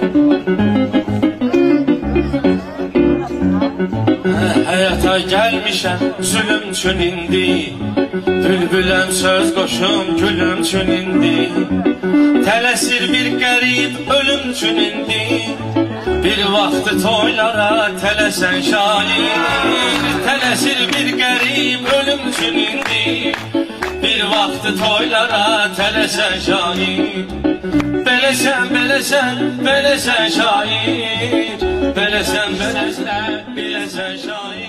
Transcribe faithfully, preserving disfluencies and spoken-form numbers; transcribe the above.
Həyata gəlmişəm zülüm üçün indi, bülbüləm söz qoşum gülüm üçün indi. Tələsir bir qərib ölüm üçün indi, bir vaxtı toylara tələsən şair. Tələsir bir qərib ölüm üçün indi, bir vaxtı toylara tələsən şair. Beləsən, beləsən, beləsən şair, beləsən, beləsən, beləsən şair.